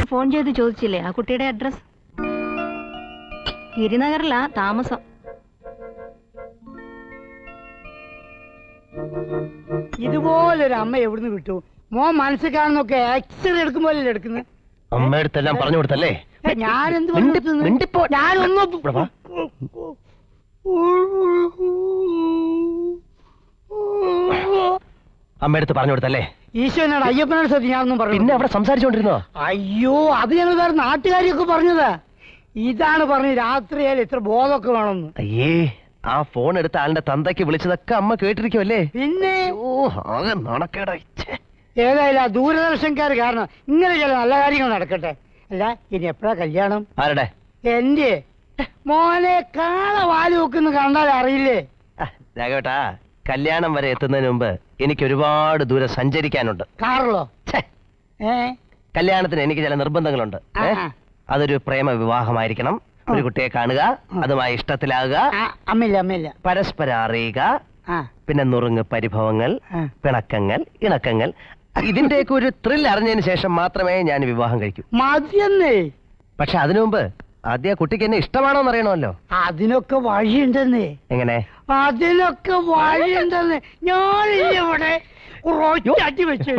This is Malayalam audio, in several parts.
ഫോൺ ചെയ്ത് ചോദിച്ചില്ലേ ആ കുട്ടിയുടെ അഡ്രസ്? ഗിരിനഗറിലാ താമസം. ഇതുപോലൊരു അമ്മ എവിടുന്ന് കിട്ടു? മോൻ മനസ്സിൽ കാണുന്നൊക്കെ എക്സ്റേ എടുക്കുമ്പോഴല്ലേ എടുക്കുന്നത്? അമ്മയടുത്തെല്ലാം പറഞ്ഞു കൊടുത്തല്ലേ? ഞാനെന്ത് അമ്മയടുത്ത് പറഞ്ഞു കൊടുത്തല്ലേ? ഈശോനാണ് അയ്യപ്പനോട് സത്യം ഞാനൊന്നും പറഞ്ഞു. പിന്നെ അവിടെ സംസാരിച്ചോണ്ടിരുന്നോ? അയ്യോ, അത് ഞങ്ങൾ വേറെ നാട്ടുകാരിയൊക്കെ പറഞ്ഞതാ. ഇതാണ് പറഞ്ഞത് രാത്രിയായാലും ഇത്ര ബോധമൊക്കെ വേണമെന്ന്. അയ്യേ, ആ ഫോൺ എടുത്ത ആളിന്റെ തന്തയ്ക്ക് വിളിച്ചതൊക്കെ അമ്മ കേട്ടിരിക്കുമല്ലേ? പിന്നെ ആകെ നാണക്കേടാ. ഏതായാലും ആ ദൂരദർശൻകാർ കാരണം ഇങ്ങനെ ചില നല്ല കാര്യങ്ങൾ നടക്കട്ടെ. അല്ല, ഇനി എപ്പോഴാ കല്യാണം? ആരുടെ? എന്റെ മോനെ കാള വാല് വെക്കുന്ന കണ്ടാൽ അറിയില്ലേ? രാഘവേട്ടാ, കല്യാണം വരെ എത്തുന്നതിന് മുമ്പ് എനിക്ക് ഒരുപാട് ദൂരം സഞ്ചരിക്കാനുണ്ട്. കാറിലോ? കല്യാണത്തിന് എനിക്ക് ചില നിർബന്ധങ്ങളുണ്ട്. അതൊരു പ്രേമ വിവാഹമായിരിക്കണം. ഒരു കുട്ടിയെ കാണുക, അതുമായി ഇഷ്ടത്തിലാകുക, പരസ്പരം അറിയുക, പിന്നെ നുറുങ്ങ് പരിഭവങ്ങൾ, പിണക്കങ്ങൾ, ഇണക്കങ്ങൾ, ഇതിന്റെയൊക്കെ ഒരു ത്രിൽ അറിഞ്ഞതിന് ശേഷം മാത്രമേ ഞാൻ വിവാഹം കഴിക്കൂ. പക്ഷെ അതിനു മുമ്പ് ആദ്യ കുട്ടിക്ക് എന്നെ ഇഷ്ടമാണോന്ന് അറിയണമല്ലോ. അതിനൊക്കെ വഴിയുണ്ടെന്നേ. എങ്ങനെ? അതിനൊക്കെ വഴിയുണ്ടെന്ന്. ഞാനിവിടെ വെച്ചു.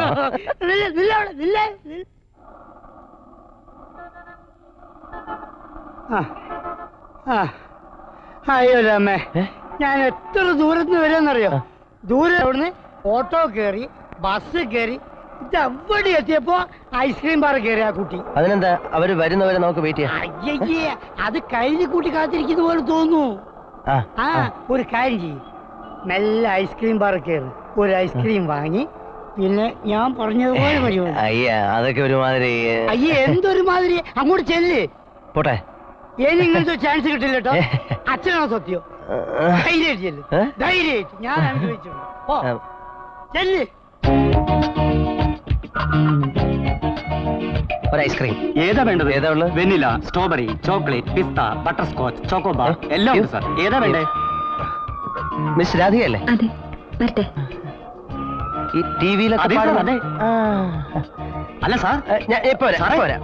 അയ്യോ അമ്മേ, ഞാൻ എത്ര ദൂരത്തുനിന്ന് വരുമെന്നറിയോ? ദൂരെ അവിടുന്ന് ഓട്ടോ കയറി, ബസ് കയറി, ഇതെവിടെ എത്തിയപ്പോ ഐസ്ക്രീം ബാർ കയറി ആ കുട്ടി. അതിനെന്താ, അവര് വരുന്നവരെ നമുക്ക് വെയിറ്റ് ചെയ്യാം. അയ്യേ, അത് കഴിഞ്ഞ കൂട്ടി കാത്തിരിക്കുന്ന പോലെ തോന്നുന്നു. ഒരു കാര്യം ചെയ്യും, മെല്ലെ ഐസ്ക്രീം ബാർ കയറി ഒരു ഐസ്ക്രീം വാങ്ങി, പിന്നെ ഞാൻ പറഞ്ഞതുപോലെ വരുമോ? അയ്യ, അതൊക്കെ ഒരുമാതിരി. അയ്യേ, എന്തൊരു മാതിരി. അങ്ങോട്ട് ചെല്ല്. പോട്ടെ, ഇങ്ങനത്തെ ചാൻസ് കിട്ടില്ല കേട്ടോ. അച്ഛനാണോ സത്യം? ധൈര്യമായിട്ട് ചെല്ല്, ധൈര്യമായിട്ട്. ഞാൻ അനുഭവിച്ചിട്ടുണ്ട്. ചെല്ല്. ഒരു ഐസ്ക്രീം. ഏതാ വേണ്ടത്? ഏതാ ഉള്ളത്? വെനില, സ്ട്രോബെറി, ചോക്ലേറ്റ്, പിസ്ത, ബട്ടർ സ്കോച്ച്, ചോക്കോബാർ എല്ലാം ഉണ്ട് സാർ. ഏതാ വേണ്ടേ? മിസ് രാധികയല്ലേ? അതെ, വരട്ടെ. ഈ ടിവിയിലൊക്കെ അതെ. അല്ല സാർ, ഞാൻ എപ്പോ വരാം.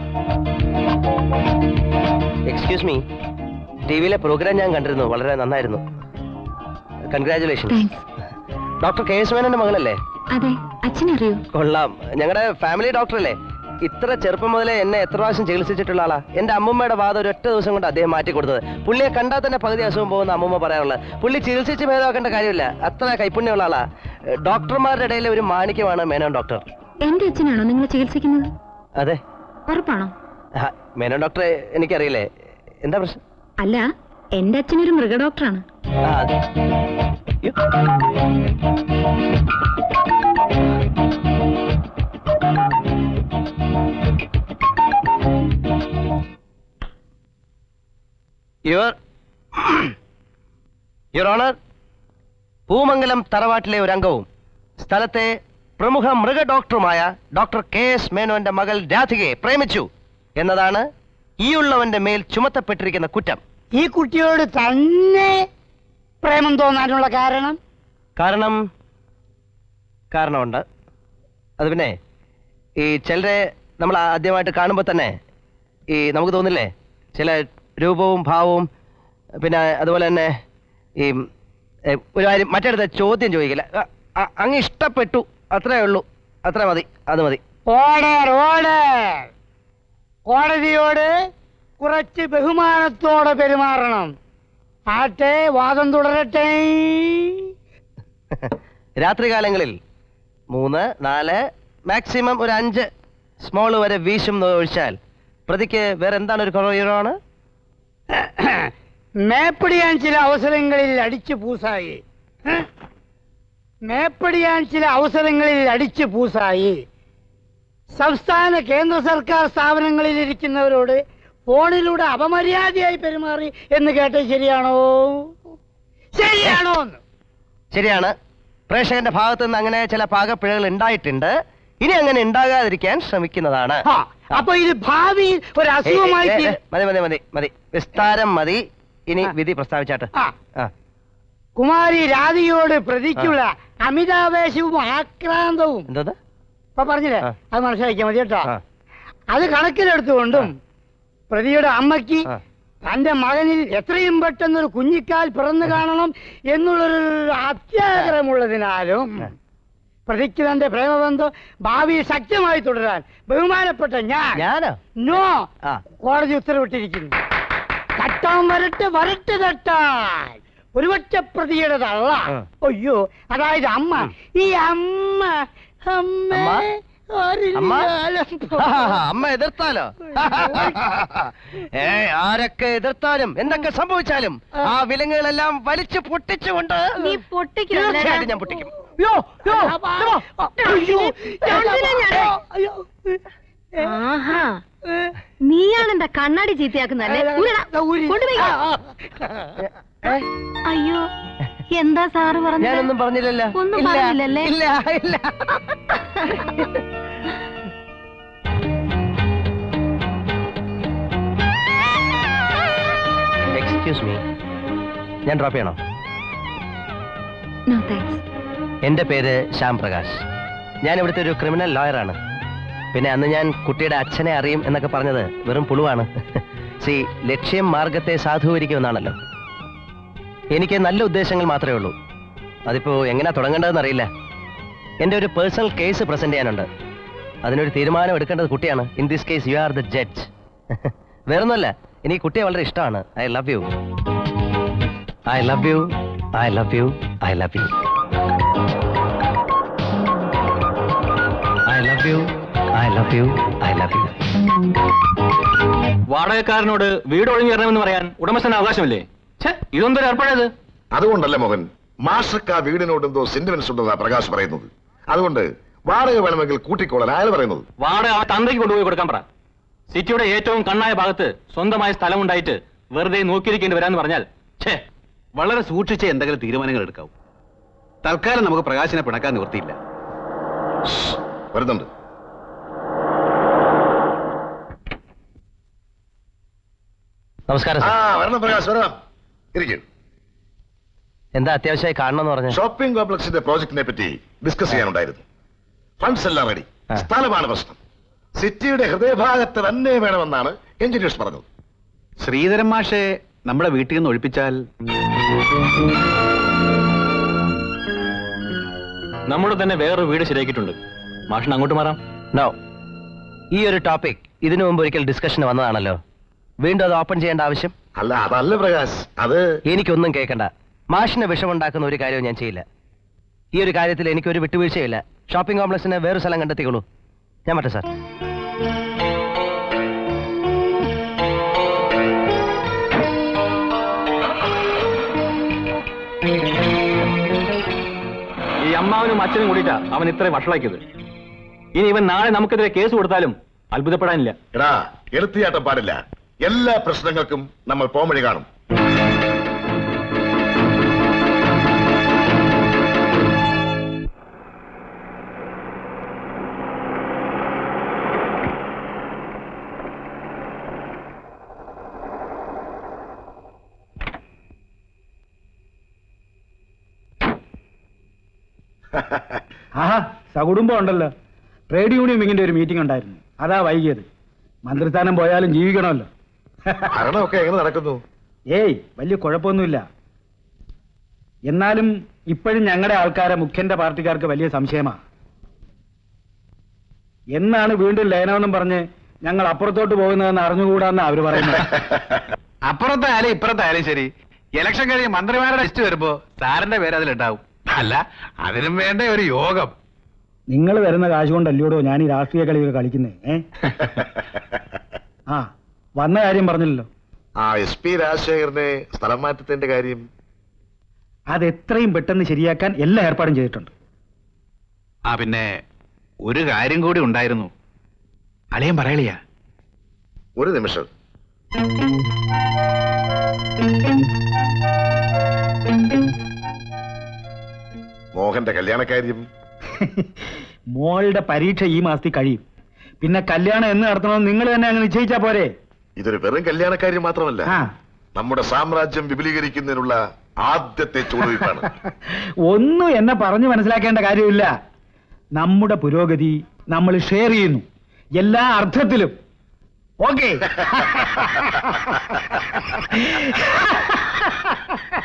എക്സ്ക്യൂസ് മീ, ടിവിയിലെ പ്രോഗ്രാം ഞാൻ കണ്ടിരുന്നു, വളരെ നന്നായിരുന്നു. കൺഗ്രാറ്റുലേഷൻസ്. ഡോക്ടർ കെ എസ് മേനോന്റെ മകളല്ലേ? അതെ, അച്ഛനറിയോ? കൊള്ളാം. ഞങ്ങളുടെ ഫാമിലി ഡോക്ടറല്ലേ? ഇത്ര ചെറുപ്പം മുതലേ എന്നെ എത്ര പ്രാവശ്യം ചികിത്സിച്ചിട്ടുള്ള ആളാ. എന്റെ അമ്മൂമ്മയുടെ വാദം ഒരു ഒറ്റ ദിവസം കൊണ്ട് അദ്ദേഹം മാറ്റി കൊടുത്തത്. പുള്ളിയെ കണ്ടാൽ തന്നെ പകുതി അസുഖം പോകുന്ന അമ്മൂമ്മ പറയാനുള്ളത്. പുള്ളി ചികിത്സിച്ച് ഭേദമാക്കേണ്ട കാര്യമില്ല, അത്ര കൈപ്പുണ്യമുള്ള ആളാ. ഡോക്ടർമാരുടെ ഇടയിൽ ഒരു മാണിക്യമാണ് മേനോൻ ഡോക്ടർ. എന്റെ അച്ഛനാണോ നിങ്ങൾ ചികിത്സിക്കുന്നത്? അതെ. ഉറപ്പാണോ? മേനോൻ ഡോക്ടറെ എനിക്കറിയില്ലേ, എന്താ പ്രശ്നം? അല്ല, എന്റെ അച്ഛനൊരു മൃഗ ഡോക്ടറാണ്. യുവർ ഓണർ, പൂമംഗലം തറവാട്ടിലെ ഒരു അംഗവും സ്ഥലത്തെ പ്രമുഖ മൃഗ ഡോക്ടറുമായ ഡോക്ടർ കെ എസ് മേനോന്റെ മകൾ രാധികയെ പ്രേമിച്ചു എന്നതാണ് ഈ ഉള്ളവന്റെ മേൽ ചുമത്തപ്പെട്ടിരിക്കുന്ന കുറ്റം. ഈ കുട്ടിയോട് തന്നെ പ്രേമം തോന്നാനുള്ള കാരണമുണ്ട്. അത് പിന്നെ ഈ ചിലരെ നമ്മൾ ആദ്യമായിട്ട് കാണുമ്പോൾ തന്നെ ഈ നമുക്ക് തോന്നില്ലേ, ചില രൂപവും ഭാവവും, പിന്നെ അതുപോലെ തന്നെ ഈ ഒരു കാര്യം മറ്റേടത്ത് ചോദ്യം ചോദിക്കില്ല, അങ്ങ് ഇഷ്ടപ്പെട്ടു, അത്രേ ഉള്ളൂ, അത്ര മതി, അത് മതി. കോടതിയോട് കുറച്ച് ബഹുമാനത്തോടെ പെരുമാറണം. ആട്ടെ, വാദം തുടരട്ടെ. രാത്രികാലങ്ങളിൽ 3, 4, മാക്സിമം ഒരു 5 സ്മോള് വരെ വീശും ഒഴിച്ചാൽ പ്രതിക്ക് വേറെ എന്താണ് ഒരു കുറവാണ്? മേപ്പടിയാൻ ചില അവസരങ്ങളിൽ അടിച്ചു പൂസായി സംസ്ഥാന കേന്ദ്ര സർക്കാർ സ്ഥാപനങ്ങളിൽ ഇരിക്കുന്നവരോട് ഫോണിലൂടെ അപമര്യാദയായി പെരുമാറി എന്ന് കേട്ടത് ശരിയാണോ? ശരിയാണ്. പ്രേക്ഷകന്റെ ഭാഗത്തു നിന്ന് അങ്ങനെ ചില പാകപ്പിഴകൾ ഉണ്ടായിട്ടുണ്ട്. ഇനി അങ്ങനെ ഉണ്ടാകാതിരിക്കാൻ ശ്രമിക്കുന്നതാണ്. അപ്പൊ ഇത് ഭാവിയിൽ ഒരു അസുഖമായി. മതി, വിസ്താരം മതി. ഇനി വിധി പ്രസ്താവിച്ചാട്ട്. കുമാരി രാധികയോട് പ്രതിക്കുള്ള അമിതാവേശവും ആക്രാന്തവും. എന്തത്? ഇപ്പൊ പറഞ്ഞില്ലേ, അത് മനസ്സിലാക്കിയാൽ മതി കേട്ടോ. അത് കണക്കിലെടുത്തുകൊണ്ടും പ്രതിയുടെ അമ്മയ്ക്ക് തന്റെ മകനിൽ എത്രയും പെട്ടെന്നൊരു കുഞ്ഞിക്കാൽ പിറന്നു കാണണം എന്നുള്ളൊരു അത്യാഗ്രഹമുള്ളതിനാലും പ്രതിക്ക് തന്റെ പ്രേമബന്ധം ഭാവിയിൽ ശക്തമായി തുടരാൻ ബഹുമാനപ്പെട്ട ഞാനോ കോടതി ഉത്തരവിട്ടിരിക്കുന്നു. തട്ടാൻ വരട്ടെ തട്ടാൻ ഒരുപക്ഷ പ്രതിയുടെ തള്ള, അയ്യോ അതായത് അമ്മ, ഈ അമ്മ അമ്മ എതിർത്താലോ? ആരൊക്കെ എതിർത്താലും എന്തൊക്കെ സംഭവിച്ചാലും ആ വിലങ്ങുകളെല്ലാം വലിച്ചു പൊട്ടിച്ചുകൊണ്ട് തീർച്ചയായിട്ടും ഞാൻ പൊട്ടിക്കും. നീയാണ് എന്റെ കണ്ണാടി ചീത്തയാക്കുന്നല്ലേ? അയ്യോ, എന്താ സാറ് പറഞ്ഞു? ഞാനൊന്നും പറഞ്ഞില്ലല്ലോ. ഒന്നും പറഞ്ഞില്ലല്ലേ? ഇല്ല. എക്സ്ക്യൂസ് മീ, ഞാൻ ഡ്രോപ്പ് ചെയ്യണോ? എന്റെ പേര് ശ്യാം പ്രകാശ്. ഞാൻ ഇവിടുത്തെ ഒരു ക്രിമിനൽ ലോയറാണ്. പിന്നെ അന്ന് ഞാൻ കുട്ടിയുടെ അച്ഛനെ അറിയും എന്നൊക്കെ പറഞ്ഞത് വെറും പുളുവാണ്. ലക്ഷ്യം മാർഗത്തെ സാധൂകരിക്കുമെന്നാണല്ലോ. എനിക്ക് നല്ല ഉദ്ദേശങ്ങൾ മാത്രമേ ഉള്ളൂ. അതിപ്പോ എങ്ങനെയാ തുടങ്ങേണ്ടതെന്ന് അറിയില്ല. എന്റെ ഒരു പേഴ്സണൽ കേസ് പ്രസന്റ് ചെയ്യാനുണ്ട്. അതിനൊരു തീരുമാനം എടുക്കേണ്ടത് കുട്ടിയാണ്. In this case you are the judge. വേറൊന്നുമല്ല, എനിക്ക് കുട്ടിയെ വളരെ ഇഷ്ടമാണ്. I love you, I love you, I love you, I love you, I love you, I love you, I love you. വാടകക്കാരനോട് വീട് ഒഴിഞ്ഞു തരണമെന്ന് പറയാൻ ഉടമസ്ഥന് അവകാശമില്ലേ? ഇതൊന്നും ഏർപ്പാടേത്? അതുകൊണ്ടല്ലേ മോഹൻ, മാഷക്ക് ആ വീടിനോട് എന്തോ സെന്റിമെന്റ്സ് ഉണ്ടെന്നാ പ്രകാശ് പറയുന്നത്. അതുകൊണ്ട് വാടക വേണമെങ്കിൽ കൂട്ടിക്കോളാൻ അയാൾ പറയുന്നത്. വാടക ആ തന്തയ്ക്ക് കൊണ്ടുപോയി കൊടുക്കാൻ പറ. സിറ്റിയുടെ ഏറ്റവും കണ്ണായ ഭാഗത്ത് സ്വന്തമായ സ്ഥലം ഉണ്ടായിട്ട് വെറുതെ നോക്കിയിരിക്കേണ്ടി വരാന്ന് പറഞ്ഞാൽ വളരെ സൂക്ഷിച്ച് എന്തെങ്കിലും തീരുമാനങ്ങൾ എടുക്കാവൂ. തൽക്കാലം നമുക്ക് പ്രകാശിനെ പിണക്കാൻ നിവൃത്തിയില്ല. വരുന്നുണ്ട്. നമസ്കാരം. വരണം പ്രകാശ്, വരണം. ഇരിക്കും. എന്താ അത്യാവശ്യമായി കാണണമെന്ന് പറഞ്ഞു? ഷോപ്പിംഗ് കോംപ്ലക്സിന്റെ പ്രോജക്റ്റിനെ പറ്റി ഡിസ്കസ് ചെയ്യാനുണ്ടായിരുന്നു. ഫണ്ട്സ് എല്ലാം റെഡി. സ്ഥലമാണ് പ്രശ്നം. സിറ്റിയുടെ ഹൃദയഭാഗത്ത് തന്നെ വേണമെന്നാണ് എഞ്ചിനീയേഴ്സ് പറഞ്ഞത്. ശ്രീധരൻ മാഷെ നമ്മുടെ വീട്ടിൽ നിന്ന് ഒഴിപ്പിച്ചാൽ നമ്മുടെ തന്നെ വേറൊരു വീട് ശരിയാക്കിയിട്ടുണ്ട്. മാഷിന് അങ്ങോട്ട് മാറാം. നോ, ഈ ഒരു ടോപ്പിക് ഇതിനു മുമ്പ് ഒരിക്കൽ ഡിസ്കഷന് വന്നതാണല്ലോ. വീണ്ടും അത് ഓപ്പൺ ചെയ്യേണ്ട ആവശ്യം? അല്ല, അതല്ല പ്രകാശ്, അത് എനിക്കൊന്നും കേൾക്കണ്ട. മാഷിന് വിഷമുണ്ടാക്കുന്ന ഒരു കാര്യവും ഞാൻ ചെയ്യില്ല. ഈ ഒരു കാര്യത്തിൽ എനിക്കൊരു വിട്ടുവീഴ്ചയില്ല. ഷോപ്പിംഗ് കോംപ്ലക്സിന് വേറൊരു സ്ഥലം കണ്ടെത്തിക്കോളൂ. ഞാൻ പറ്റേ സാർ. ഈ അമ്മാവനും അച്ഛനും കൂടിയിട്ടാ അവൻ ഇത്രയും വഷളാക്കിയത്. ഇനി ഇവൻ നാളെ നമുക്കെതിരെ കേസ് കൊടുത്താലും അത്ഭുതപ്പെടാനില്ല. എടാ, എടുത്തിയാട്ടം പാടില്ല. എല്ലാ പ്രശ്നങ്ങൾക്കും നമ്മൾ പോംവഴി കാണും. ആഹാ, സകുടുംബം ഉണ്ടല്ലോ. ട്രേഡ് യൂണിയൻ വിങ്ങിന്റെ ഒരു മീറ്റിംഗ് ഉണ്ടായിരുന്നു, അതാ വൈകിയത്. മന്ത്രിസ്ഥാനം പോയാലും ജീവിക്കണമല്ലോ. ഭരണമൊക്കെ എങ്ങനെ നടക്കുന്നു? ഏയ്, വലിയ കുഴപ്പമൊന്നുമില്ല. എന്നാലും ഇപ്പോഴും ഞങ്ങളുടെ ആൾക്കാരെ മുഖ്യന്റെ പാർട്ടിക്കാർക്ക് വലിയ സംശയമാണ്. എന്നാണ് വീണ്ടും ലയനമെന്നും പറഞ്ഞ് ഞങ്ങൾ അപ്പുറത്തോട്ട് പോകുന്നതെന്ന് അറിഞ്ഞുകൂടാന്ന് അവര് പറയുന്നത്. അപ്പുറത്തായാലും ഇപ്പുറത്തായാലും ശരി, ഇലക്ഷൻ കഴിഞ്ഞ് മന്ത്രിമാരുടെ ലിസ്റ്റ് വരുമ്പോ സാറിന്റെ പേര് അതിലുണ്ടാവും. അല്ല, അതിനും വേണ്ട ഒരു യോഗം. നിങ്ങൾ വരുന്ന കാശ് കൊണ്ടല്ലോടോ ഞാൻ ഈ രാഷ്ട്രീയ കളികൾ കളിക്കുന്നേ. ആ, വന്ന കാര്യം പറഞ്ഞില്ലല്ലോ. SP രാജശേഖരനെ സ്ഥലം മാറ്റത്തിന്റെ കാര്യം അത് എത്രയും പെട്ടെന്ന് ശരിയാക്കാൻ എല്ലാ ഏർപ്പാടും ചെയ്തിട്ടുണ്ട്. പിന്നെ ഒരു കാര്യം കൂടി ഉണ്ടായിരുന്നു. അളിയൻ പറയളിയാ. ഒരു നിമിഷം. മോഹന്റെ കല്യാണക്കാര്യം. മോളുടെ പരീക്ഷ ഈ മാസത്തിൽ കഴിയും. പിന്നെ കല്യാണം എന്ന് നടത്തണമെന്ന് നിങ്ങൾ തന്നെ അങ്ങ് നിശ്ചയിച്ചാ പോരെ. ഇതൊരു വെറും കല്യാണക്കാര്യം മാത്രമല്ല, നമ്മുടെ സാമ്രാജ്യം വിപുലീകരിക്കുന്നതിനുള്ള ആദ്യത്തെ ചുവടുവയ്പ്പാണ്. ഒന്നും എന്നെ പറഞ്ഞു മനസ്സിലാക്കേണ്ട കാര്യമില്ല. നമ്മുടെ പുരോഗതി നമ്മൾ ഷെയർ ചെയ്യുന്നു. എല്ലാ അർത്ഥത്തിലും. ഓക്കെ.